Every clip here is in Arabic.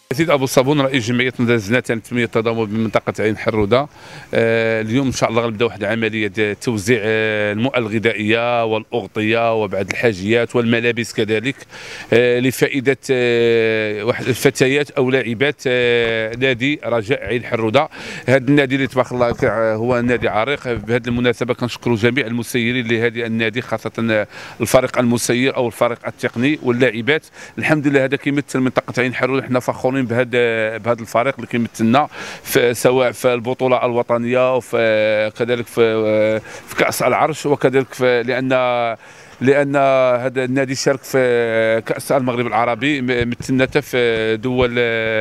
سيد ابو صابون رئيس جمعيه زناتة لتنميه التضامن بمنطقه عين حروده. اليوم ان شاء الله غنبدا واحد العمليه ديال توزيع المؤن الغذائيه والاغطيه وبعض الحاجيات والملابس كذلك لفائده واحد الفتيات او لاعبات نادي رجاء عين حروده. هذا النادي اللي تبارك الله هو نادي عريق. بهذه المناسبه كنشكروا جميع المسيرين لهذا النادي، خاصه الفريق المسير او الفريق التقني واللاعبات. الحمد لله هذا كيمثل منطقه عين حروده. حنا فخورين بهذا الفريق اللي كيمثلنا سواء في البطوله الوطنيه وكذلك في كاس العرش، وكذلك لان هذا النادي شارك في كاس المغرب العربي، مثلنا في دول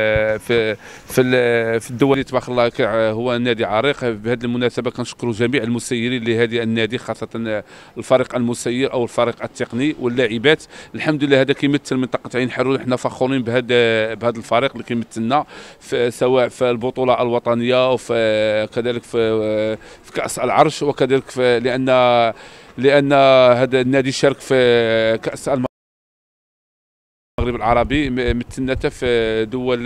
في الدول اللي تبارك الله هو نادي عريق. بهذه المناسبه كنشكروا جميع المسيرين لهذا النادي، خاصه الفريق المسير او الفريق التقني واللاعبات. الحمد لله هذا كيمثل منطقه عين حروده. حنا فخورين بهذا الفريق اللي كيمثلنا سواء في البطوله الوطنيه وكذلك في كاس العرش، وكذلك لان هذا النادي شارك في كاس المغرب العربي، مثلنا في دول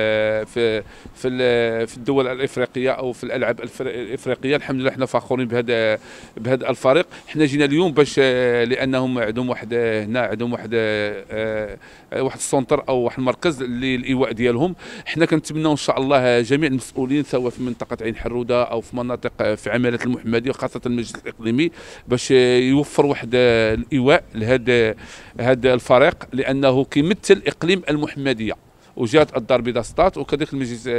في الدول الافريقيه او في الالعاب الافريقيه. الحمد لله حنا فخورين بهذا الفريق. حنا جينا اليوم باش لانهم عندهم واحد السونتر او واحد المركز للايواء ديالهم. حنا كنتمناو ان شاء الله جميع المسؤولين سواء في منطقه عين حروده او في مناطق في عماله المحمديه وخاصه المجلس الاقليمي باش يوفر واحد الايواء لهذا الفريق، لانه كيمثل اقليم المحمديه وجهه الدار البيضاء سطات، وكذلك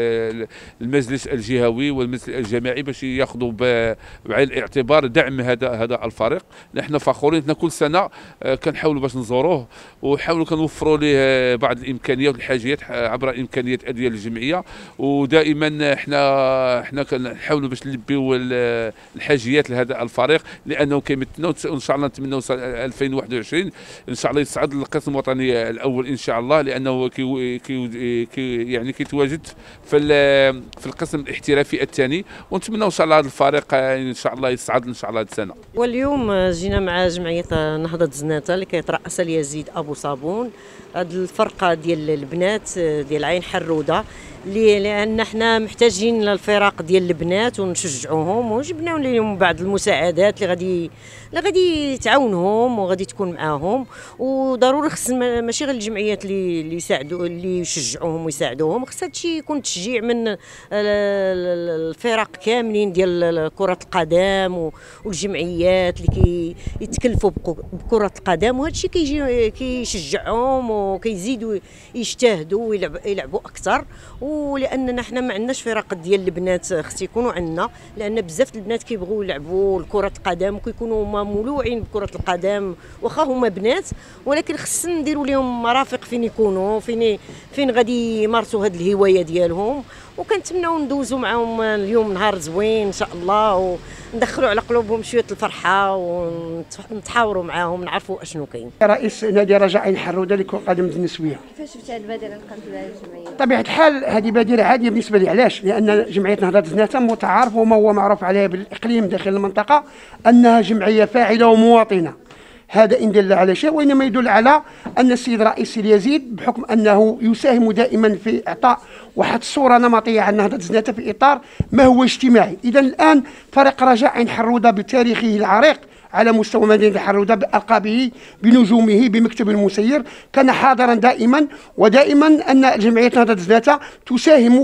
المجلس الجهوي والمجلس الجماعي باش ياخذوا بعين الاعتبار دعم هذا الفريق. نحن فخورين. حنا كل سنه كنحاولوا باش نزوروه ونحاولوا كنوفروا ليه بعض الامكانيات والحاجيات عبر الامكانيات ديال الجمعيه، ودائما حنا كنحاولوا باش نلبيو الحاجيات لهذا الفريق لانه كيمثلنا. وان شاء الله نتمنوا 2021 ان شاء الله يصعد للقسم الوطني الاول ان شاء الله، لانه يعني كيتواجد في القسم الاحترافي الثاني، ونتمنى ان شاء الله هذا الفريق ان شاء الله يصعد ان شاء الله هذه السنه. واليوم جينا مع جمعيه نهضه زناتة اللي كيترأسها اليزيد ابو صابون. هذه الفرقه ديال البنات ديال عين حروده لان حنا محتاجين للفرق ديال البنات ونشجعوهم، وجبنا لهم بعض المساعدات اللي غادي تعاونهم وغادي تكون معاهم. وضروري خص ماشي غير الجمعيات اللي يساعدوا اللي يشجعوهم ويساعدوهم، خص هادشي يكون تشجيع من الفرق كاملين ديال كرة القدم والجمعيات اللي كيتكلفوا بكرة القدم، وهادشي كيشجعهم وكيزيدوا يجتهدوا ويلعبوا اكثر. ولاننا حنا ما عندناش فرق ديال البنات خص يكونوا عندنا، لان بزاف البنات كيبغوا يلعبوا كرة القدم وكيكونوا هما مولوعين بكرة القدم واخا هما بنات، ولكن خص نديروا لهم مرافق فين يكونوا فين غادي يمارسوا هذه الهوايه ديالهم. وكنتمناو ندوزوا معاهم اليوم نهار زوين ان شاء الله، وندخلوا على قلوبهم شويه الفرحه ونتحاوروا معاهم نعرفوا اشنو كاين. رئيس نادي رجاء عين حروده اللي كون قادم النسويه. كيفاش شفتي هذه البادره اللي قامت بها الجمعيه؟ بطبيعه الحال هذه بادره عاديه بالنسبه لي. علاش؟ لان جمعيه نهضه زناتة متعارف وما هو معروف عليها بالاقليم داخل المنطقه انها جمعيه فاعله ومواطنه. هذا إن دل على شيء، وإنما يدل على أن السيد رئيس اليزيد بحكم أنه يساهم دائما في إعطاء واحد الصورة نمطية عن نهضة زناتة في إطار ما هو اجتماعي. إذا الآن فريق رجاء عين حروده بتاريخه العريق على مستوى مدينة حروده بألقابه بنجومه بمكتب المسير كان حاضرا دائما، ودائما أن جمعية نهضة زناتة تساهم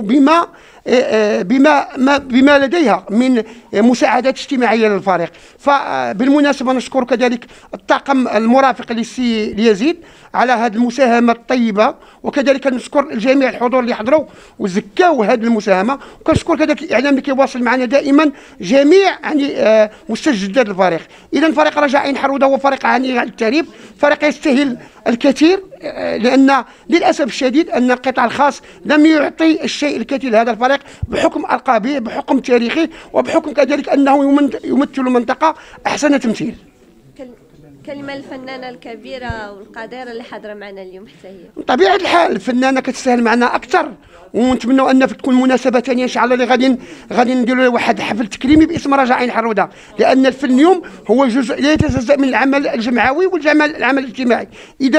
بما لديها من مساعدات اجتماعيه للفريق. فبالمناسبه نشكر كذلك الطاقم المرافق للسي اليزيد على هذه المساهمه الطيبه، وكذلك نشكر جميع الحضور اللي حضروا وزكاو هذه المساهمه، وكنشكر كذلك الاعلام اللي كيواصل معنا دائما جميع يعني مستجدات الفريق. اذا فريق رجاء عين حروده هو فريق عاني على التعريف، فريق يستاهل الكثير، لان للاسف الشديد ان القطاع الخاص لم يعطي الشيء الكثير لهذا الفريق بحكم القابه بحكم تاريخي وبحكم كذلك انه يمثل منطقه احسن تمثيل. كلمه الفنانه الكبيره والقديره اللي حاضره معنا اليوم حتى هي. بطبيعه الحال الفنانه كتستاهل معنا اكثر، ونتمنوا ان تكون مناسبه ثانيه ان شاء الله اللي غادي نديروا واحد حفل تكريمي باسم رجاء عين حروده، لان الفن اليوم هو جزء لا يتجزا من العمل الجمعوي والعمل الاجتماعي. اذا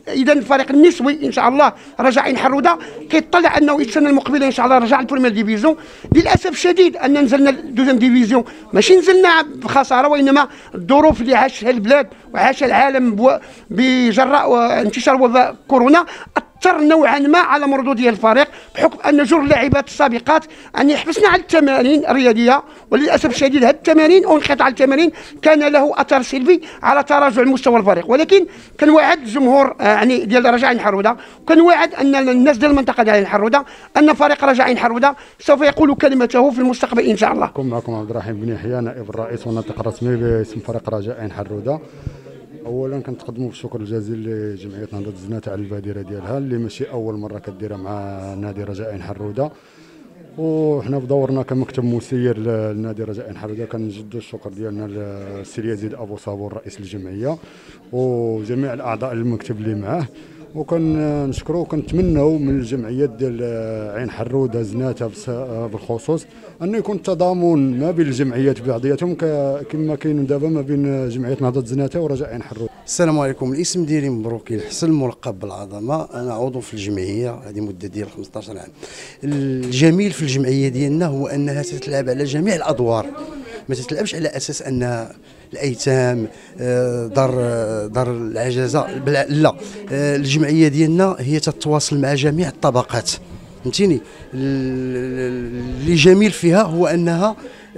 اذا الفريق النسوي ان شاء الله رجاء عين حروده كيطلع انه السنه المقبله ان شاء الله رجع البريمير ديفيزيون. للاسف الشديد ان نزلنا الدوزيام ديفيزيون، ماشي نزلنا بخساره وانما الظروف اللي عاشها البلاد وعاشها العالم بجراء انتشار وباء كورونا اثر نوعا ما على مردوديه الفريق، بحكم ان جر اللاعبات السابقات يعني حبسنا على التمارين الرياضيه، وللاسف الشديد هذه التمارين او انقطاع التمارين كان له اثر سلبي على تراجع مستوى الفريق. ولكن كنوعد الجمهور يعني ديال رجاء عين حروده، وكنوعد ان الناس ديال المنطقه ديال عين حروده ان فريق رجاء عين حروده سوف يقول كلمته في المستقبل ان شاء الله. معكم عبد الرحيم بن يحيى نائب الرئيس والناطق الرسمي باسم فريق رجاء عين حروده. اولا كنتقدموا بالشكر الجزيل لجمعيه نهضه الزناتة على البادره ديالها اللي ماشي اول مره كديرها مع نادي رجاء عين حروده، وحنا بدورنا كمكتب مسير لنادي رجاء عين حروده كنجدوا الشكر ديالنا للسي يزيد ابو صابون رئيس الجمعيه وجميع الاعضاء المكتب اللي معاه، وكنشكروا وكنتمنوا من الجمعيات ديال عين حروده زناتة بالخصوص انه يكون تضامن ما بين الجمعيات بعضياتهم كما كاين دابا ما بين جمعيه نهضه زناتة ورجاء عين حروده. السلام عليكم، الاسم ديالي مبروك الحسن ملقب بالعظمه، انا عضو في الجمعيه هذه مده ديال 15 عام. الجميل في الجمعيه ديالنا هو انها تتلعب على جميع الادوار، ما تتلعبش على اساس ان الايتام دار العجزه، لا، الجمعيه ديالنا هي تتواصل مع جميع الطبقات، فهمتيني. اللي جميل فيها هو انها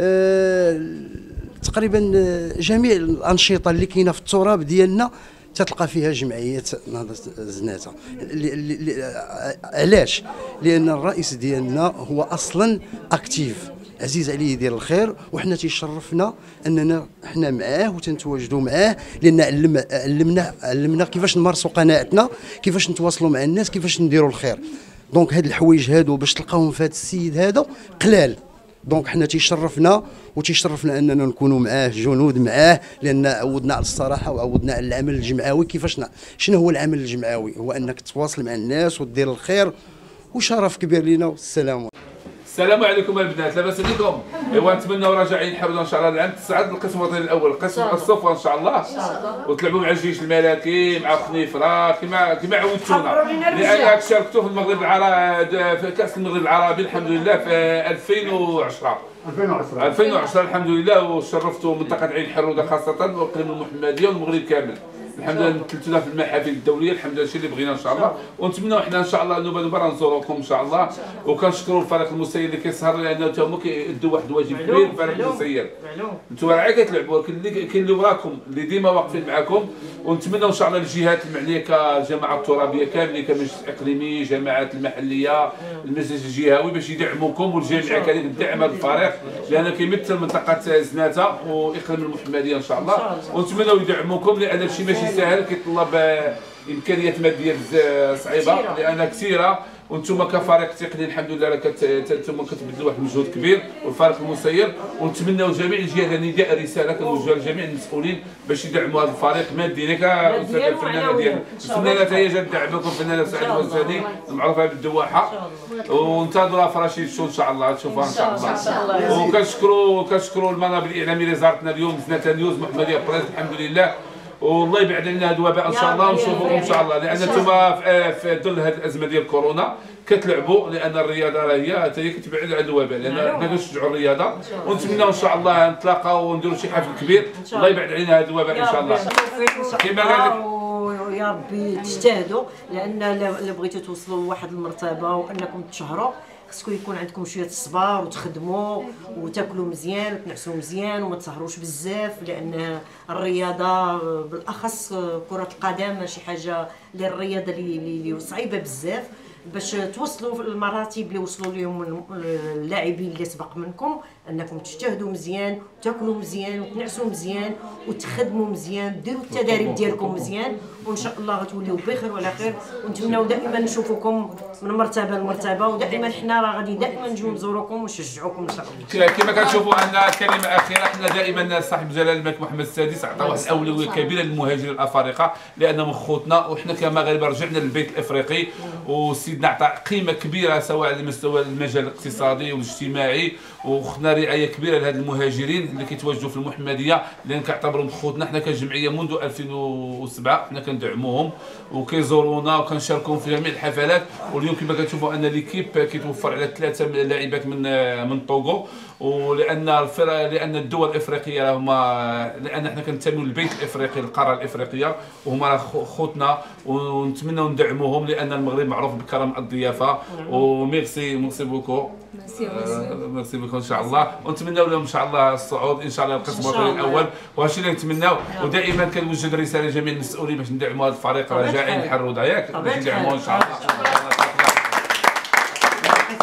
تقريبا جميع الانشطه اللي كاينه في التراب ديالنا تتلقى فيها جمعيه نهضه الزناتة. علاش؟ لان الرئيس ديالنا هو اصلا اكتيف، عزيز عليه يدير الخير، وحنا تيشرفنا اننا حنا معاه وتنتواجدوا معاه، لان علمنا كيفاش نمارسوا قناعتنا، كيفاش نتواصلوا مع الناس، كيفاش نديروا الخير. دونك هاد الحوايج هادو باش تلقاوهم في هذا السيد هذا قلال. دونك حنا تيشرفنا اننا نكونوا معاه جنود معاه، لان عودنا على الصراحه وعودنا على العمل الجمعوي. كيفاش شنو هو العمل الجمعوي؟ هو انك تتواصل مع الناس ودير الخير، وشرف كبير لينا. والسلام. السلام عليكم البنات، لاباس عليكم؟ ايوا نتمنوا رجاء عين حروده ان شاء الله العام تصعد القسم الوطني الاول، قسم الصفوه ان شاء الله، وتلعبوا مع الجيش الملكي مع خنيفره كما عودتونا، لانك شاركتوا في المغرب العربي في كاس المغرب العربي الحمد لله في 2010 الحمد لله، وشرفتوا منطقه عين حروده خاصه واقليم المحمديه والمغرب كامل الحمد لله. مثلتونا في المحافل الدوليه الحمد لله، الشيء اللي بغينا ان شاء الله، ونتمنوا حنا ان شاء الله نوبه نزوروكم ان شاء الله. وكنشكروا الفريق المسير اللي كيسهر لانه تا هما كيدوا واحد الواجب كبير. الفريق المسير نتوما راه كتلعبوا، ولكن كاين اللي وراكم اللي ديما واقفين معكم، ونتمنوا ان شاء الله الجهات المعنيه كالجماعه الترابيه كاملين كمجلس اقليمي، جماعات المحليه، المجلس الجهوي باش يدعموكم، والجامعه كذلك تدعم هذا الفريق لانه كيمثل منطقه زناتة واقليم المحمديه ان شاء الله، ونتمنوا يدعموكم لان الشيء ماشي سهل، كيطلب امكانيات ماديه صعيبه لانها كثيره، وانتم كفريق تقني الحمد لله انتم كتبذلوا واحد المجهود كبير، والفريق المسير، ونتمنوا جميع الجهات نداء رساله كنوجهها لجميع المسؤولين باش يدعموا هذا الفريق ماديا. كاستاذه الفنانه ديالنا الفنانه هي جات دعمكم، الفنانه سعيد الوزاني المعروفه بالدواحه، وانتظروها في رشيد شو ان شاء الله تشوفوها ان شاء الله. وكنشكروا المنابر الاعلاميه اللي زارتنا اليوم، زناتة نيوز، محمديه بريس الحمد لله، والله يبعد علينا هذا الوباء ان شاء الله، ونشوفوكم ان شاء الله، لان انتم في ظل هذه الازمه ديال كورونا كتلعبوا، لان الرياضه راه هي كتبعد على الوباء، لان حنا كنشجعوا الرياضه، ونتمناو ان شاء الله نتلاقاو ونديروا شي حفل كبير، الله يبعد علينا هذا الوباء ان شاء الله. كما قال يا ربي تجتهدوا، لان الا بغيتوا توصلوا لواحد المرتبه وانكم تشهروا خصكم يكون عندكم شويه الصبر وتخدموا وتاكلوا مزيان وتنعسوا مزيان وما تسهروش بزاف، لان الرياضه بالاخص كره القدم شي حاجه للرياضه اللي صعيبه بزاف باش توصلوا المراتب اللي وصلوا لهم اللاعبين اللي سبق منكم، انكم تجتهدوا مزيان وتاكلوا مزيان وتنعسوا مزيان وتخدموا مزيان، ديروا التدريب ديالكم مزيان، وان شاء الله غتوليو بخير وعلى خير، ونتمناو دائما نشوفوكم من مرتبه لمرتبه، ودائما حنا راه غادي دائما نجيو نزوروكم ونشجعوكم ان شاء الله. كما كتشوفوا ان كلمه اخيره، حنا دائما صاحب جلاله الملك محمد السادس عطى واحد الاولويه كبيره للمهاجرين الافارقه لانهم خوتنا، وحنا كمغاربه رجعنا للبيت الافريقي، والسي سيدنا عطى قيمه كبيره سواء على مستوى المجال الاقتصادي والاجتماعي، وخدنا رعايه كبيره لهاد المهاجرين اللي كيتواجدوا في المحمديه، لان كنعتبرهم خوتنا. حنا كجمعيه منذ 2007 حنا كندعموهم وكيزورونا وكنشاركوهم في جميع الحفلات. واليوم كما كتشوفوا ان ليكيب كيتوفر على 3 لاعبات من طوغو، لان الدول الافريقيه هما، لان حنا كنتميو للبيت الافريقي القاره الافريقيه وهما خوتنا، ونتمنوا ندعموهم لان المغرب معروف بكرم الضيافه. وميرسي بوكو، ميرسي بوكو ان شاء الله، ونتمنوا لهم ان شاء الله الصعود ان شاء الله القسم الوطني الاول، وهادشي اللي نتمناو. ودائما كنوجد رساله لجميع المسؤولين باش ندعموا هذا الفريق رجاء عين حرودة، ياك باش ندعموه ان شاء الله.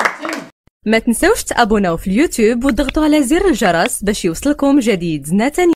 ما تنسوش تابوناو في اليوتيوب وتضغطوا على زر الجرس باش يوصلكم جديد زنا تاني.